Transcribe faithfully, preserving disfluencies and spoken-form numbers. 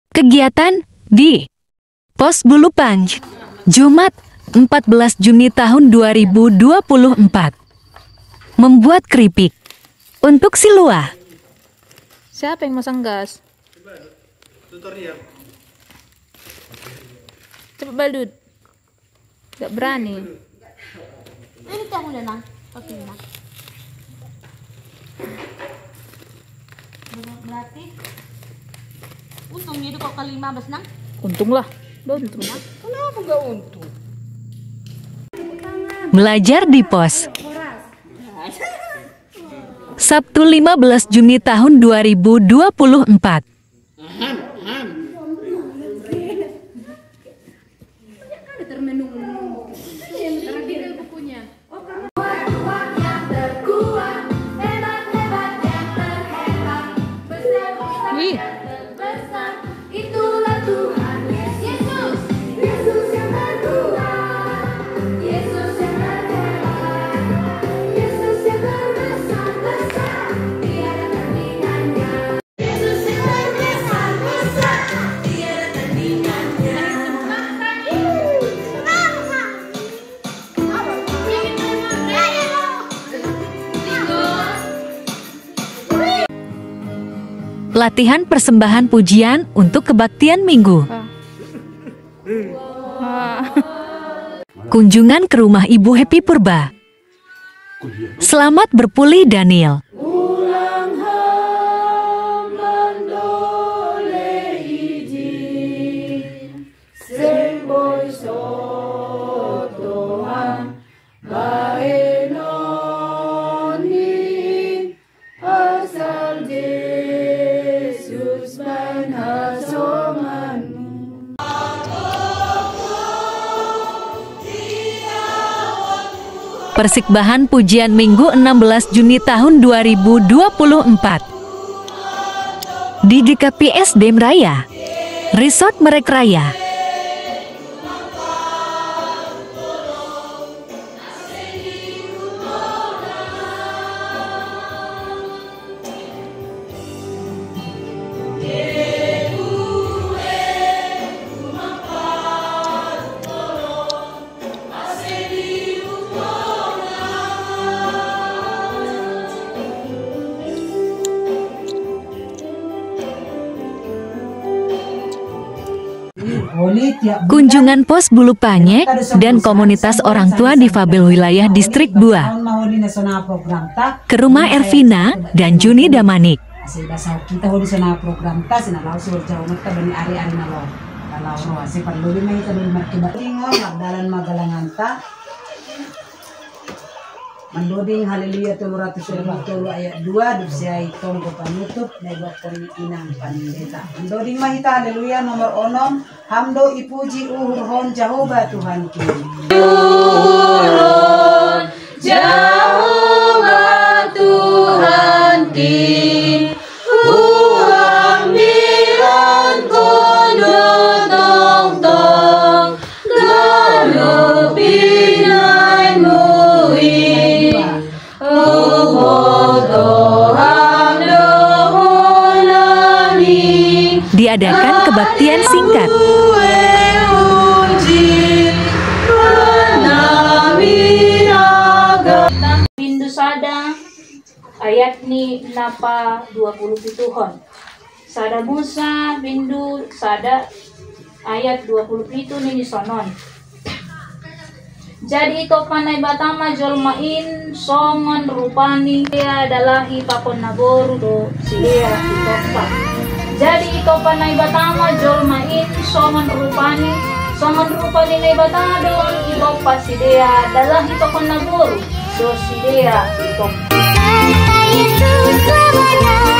Kegiatan di Pos Bulu Panj, Jumat empat belas Juni tahun dua ribu dua puluh empat. Membuat keripik untuk Silua. Siapa yang masang gas? Tutorial. Cepat balut. Gak berani. Ini kamu udah nang, pakai nang. Berarti untungnya itu kok kali lima belas nang? Untung lah. Untung. Kenapa nggak untung? Belajar di pos. Sabtu lima belas Juni tahun dua ribu dua puluh empat. Wih. Itulah Tuhan Yesus, Yesus yang terkuat, Yesus yang terhebat, Yesus yang terbesar-besar, tiada tandingannya. Yesus yang terbesar-besar, tiada tandingannya. Latihan persembahan pujian untuk kebaktian minggu. Ah. Kunjungan ke rumah Ibu Happy Purba. Selamat berpulih Daniel. Persikbahan pujian Minggu enam belas Juni tahun dua ribu dua puluh empat. Di D K P S D Raya, Resort Merek Raya. Kunjungan Pos Bulu Panye dan komunitas orang tua difabel wilayah Distrik Bua ke rumah Ervina dan Juni Damanik. Kita hodi sana program ta sina law sur jauh mata bani ari-ari na lo. Kalau ro ase perlu di mai perlu markibat ingon magdalan magalangan ta. Mendoding haleluya tujuh ratus lima puluh ayat dua dipsiai tonggo panutup nebakon inang pandeta. Mendoding mahita haleluya nomor onom hamdo ipuji uhur hon Jehovah Tuhan kini. Uhur Jehovah Tuhan kini. Huang bilan kono tong tong lalu binai mui. Diadakan kebaktian singkat. Bindu sada ayat ni napa dua puluh pituhon. Sada Musa bindu sada ayat dua puluh pitu ni sonon. Jadi ito panay batama jolmain songon rupani dia adalah hipapon naboru do siya itopa. Jadi ito panay batama jolmain songon rupani songon rupani na batadon itopa si dia adalah hipapon naboru do siya itopa.